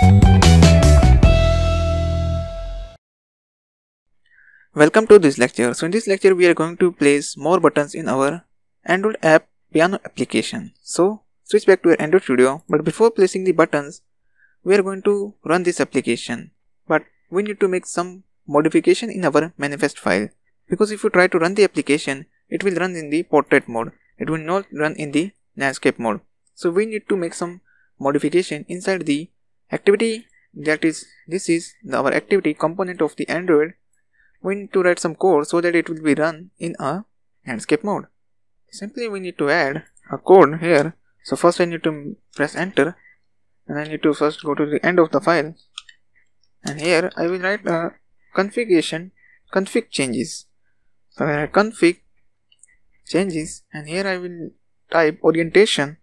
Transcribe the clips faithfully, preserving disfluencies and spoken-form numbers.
Welcome to this lecture. So in this lecture we are going to place more buttons in our Android app piano application. So switch back to your Android Studio, but before placing the buttons we are going to run this application. But we need to make some modification in our manifest file, because if you try to run the application it will run in the portrait mode. It will not run in the landscape mode. So we need to make some modification inside the activity, that is this is the, our activity component of the Android. We need to write some code so that it will be run in a landscape mode. Simply we need to add a code here. So first I need to press enter, and I need to first go to the end of the file, and here I will write a configuration config changes. So I write config changes, and here I will type orientation,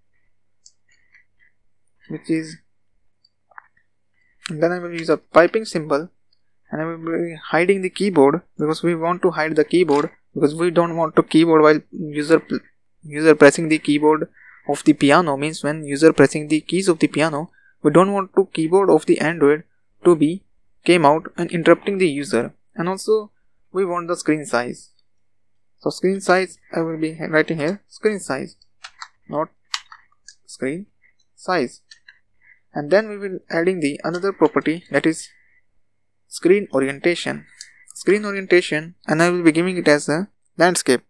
which is, and then I will use a piping symbol, and I will be hiding the keyboard because we want to hide the keyboard, because we don't want to keyboard while user user pressing the keyboard of the piano. Means when user pressing the keys of the piano, we don't want to keyboard of the Android to be came out and interrupting the user. And also we want the screen size. So screen size I will be writing here screen size, not screen size. And then we will adding the another property, that is screen orientation. Screen orientation, and I will be giving it as a landscape.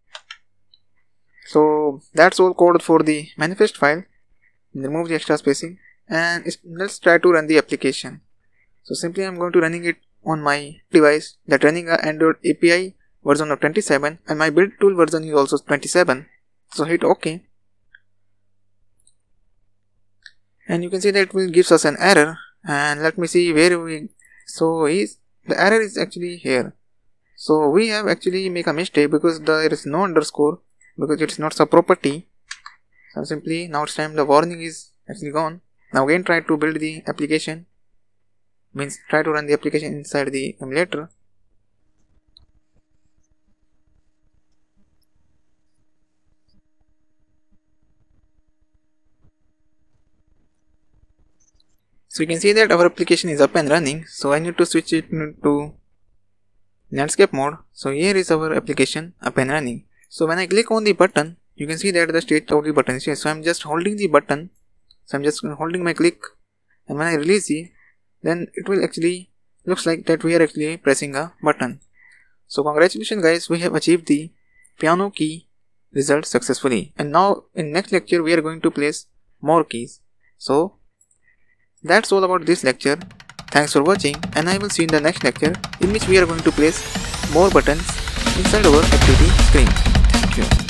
So that's all code for the manifest file. Remove the extra spacing, and let's try to run the application. So simply I'm going to running it on my device, that running a Android A P I version of twenty-seven, and my build tool version is also twenty-seven. So hit OK, and you can see that it will gives us an error. And let me see where we, so is the error is actually here. So we have actually make a mistake because there is no underscore, because it's not a property. So simply now it's time, the warning is actually gone. Now again try to build the application, means try to run the application inside the emulator. So you can see that our application is up and running. So I need to switch it to landscape mode. So here is our application up and running. So when I click on the button, you can see that the state of the button is here. So I'm just holding the button. So I'm just holding my click, and when I release it, then it will actually looks like that we are actually pressing a button. So congratulations guys, we have achieved the piano key result successfully. And now in next lecture we are going to place more keys. So that's all about this lecture. Thanks for watching, and I will see you in the next lecture, in which we are going to place more buttons inside our activity screen. Thank you.